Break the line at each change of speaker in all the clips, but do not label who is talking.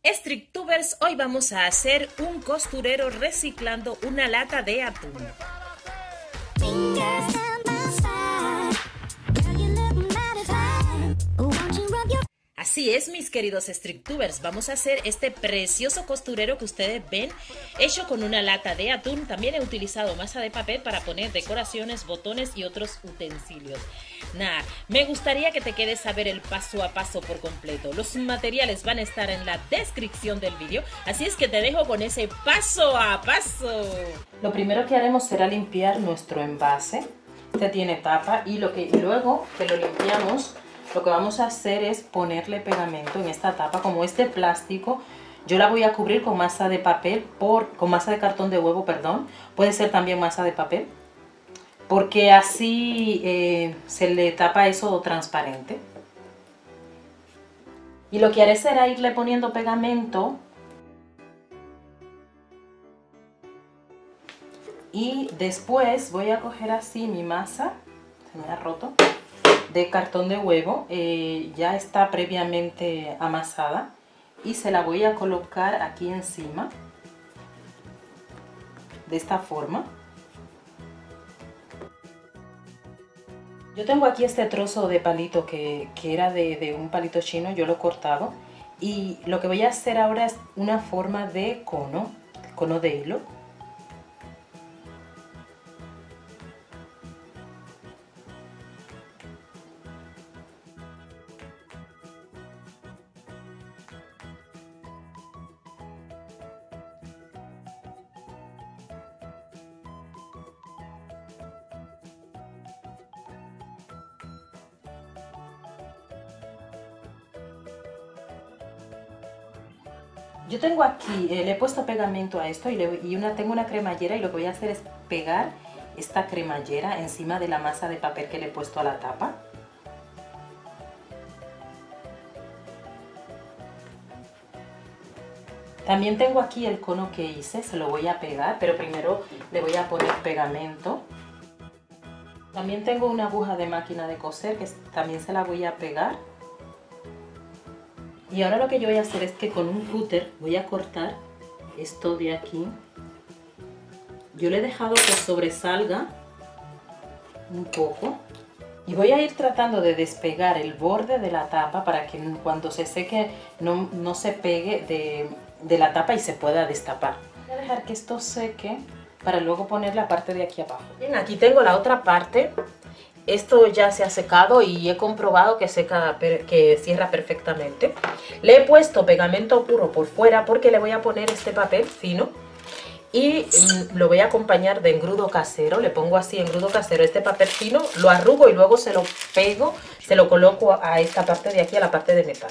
StricTubers, hoy vamos a hacer un costurero reciclando una lata de atún. Así es, mis queridos StricTubers, vamos a hacer este precioso costurero que ustedes ven, hecho con una lata de atún. También he utilizado masa de papel para poner decoraciones, botones y otros utensilios. Nada, me gustaría que te quedes a ver el paso a paso por completo. Los materiales van a estar en la descripción del vídeo, así es que te dejo con ese paso a paso. Lo primero que haremos será limpiar nuestro envase. Este tiene tapa y luego que lo limpiamos, lo que vamos a hacer es ponerle pegamento en esta tapa. Como este plástico, yo la voy a cubrir con masa de papel, con masa de cartón de huevo, perdón. Puede ser también masa de papel, porque así se le tapa eso transparente. Y lo que haré será irle poniendo pegamento. Y después voy a coger así mi masa, se me ha roto, de cartón de huevo, ya está previamente amasada, y se la voy a colocar aquí encima, de esta forma. Yo tengo aquí este trozo de palito que era de un palito chino, yo lo he cortado, y lo que voy a hacer ahora es una forma de cono de hilo. Yo tengo aquí, le he puesto pegamento a esto tengo una cremallera, y lo que voy a hacer es pegar esta cremallera encima de la masa de papel que le he puesto a la tapa. También tengo aquí el cono que hice, se lo voy a pegar, pero primero le voy a poner pegamento. También tengo una aguja de máquina de coser que también se la voy a pegar. Y ahora lo que yo voy a hacer es que con un cúter voy a cortar esto de aquí. Yo le he dejado que sobresalga un poco. Y voy a ir tratando de despegar el borde de la tapa para que cuando se seque no se pegue de la tapa y se pueda destapar. Voy a dejar que esto seque para luego poner la parte de aquí abajo. Bien, aquí tengo la otra parte. Esto ya se ha secado y he comprobado que cierra perfectamente. Le he puesto pegamento puro por fuera porque le voy a poner este papel fino y lo voy a acompañar de engrudo casero. Le pongo así engrudo casero, este papel fino, lo arrugo y luego se lo pego, se lo coloco a esta parte de aquí, a la parte de metal.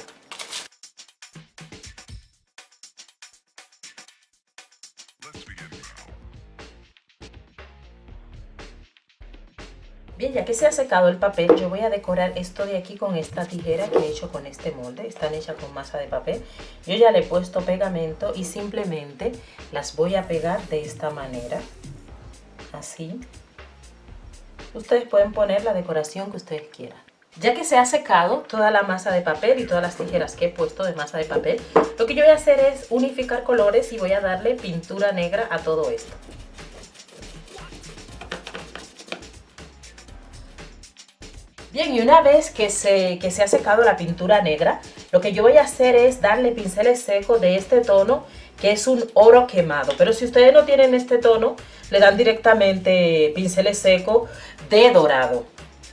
Bien, ya que se ha secado el papel, yo voy a decorar esto de aquí con esta tijera que he hecho con este molde. Están hechas con masa de papel. Yo ya le he puesto pegamento y simplemente las voy a pegar de esta manera. Así. Ustedes pueden poner la decoración que ustedes quieran. Ya que se ha secado toda la masa de papel y todas las tijeras que he puesto de masa de papel, lo que yo voy a hacer es unificar colores y voy a darle pintura negra a todo esto. Bien, y una vez que se ha secado la pintura negra, lo que yo voy a hacer es darle pinceles secos de este tono, que es un oro quemado. Pero si ustedes no tienen este tono, le dan directamente pinceles secos de dorado.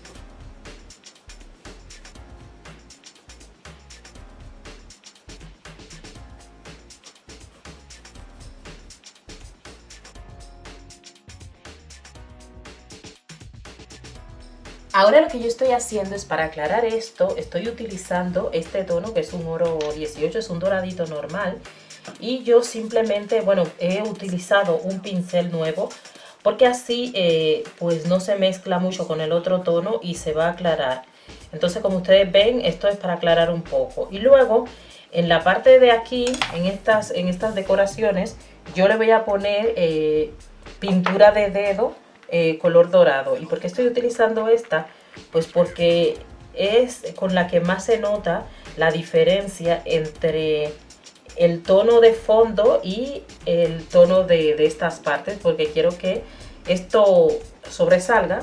Ahora lo que yo estoy haciendo es, para aclarar esto, estoy utilizando este tono que es un oro 18, es un doradito normal. Y yo simplemente, bueno, he utilizado un pincel nuevo porque así pues no se mezcla mucho con el otro tono y se va a aclarar. Entonces, como ustedes ven, esto es para aclarar un poco. Y luego, en la parte de aquí, en estas decoraciones, yo le voy a poner pintura de dedo color dorado. ¿Y por qué estoy utilizando esta? Pues porque es con la que más se nota la diferencia entre el tono de fondo y el tono de estas partes, porque quiero que esto sobresalga.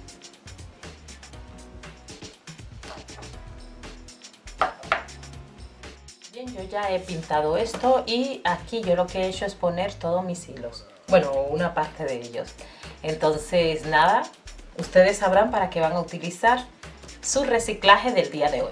Bien, yo ya he pintado esto y aquí yo lo que he hecho es poner todos mis hilos. Bueno, una parte de ellos. Entonces, nada, ustedes sabrán para qué van a utilizar su reciclaje del día de hoy.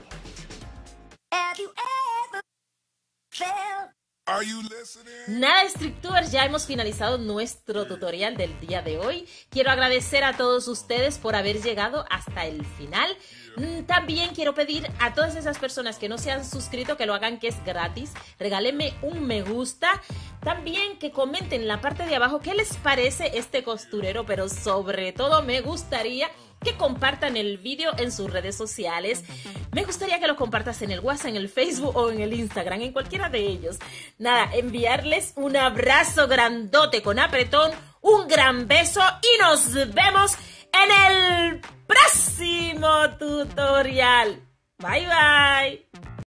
Nada, StricTubers, ya hemos finalizado nuestro tutorial del día de hoy. Quiero agradecer a todos ustedes por haber llegado hasta el final. También quiero pedir a todas esas personas que no se han suscrito que lo hagan, que es gratis. Regálenme un me gusta. También que comenten en la parte de abajo qué les parece este costurero, pero sobre todo me gustaría que compartan el vídeo en sus redes sociales. Me gustaría que lo compartas en el WhatsApp, en el Facebook o en el Instagram, en cualquiera de ellos. Nada, enviarles un abrazo grandote con apretón, un gran beso y nos vemos en el próximo tutorial. Bye, bye.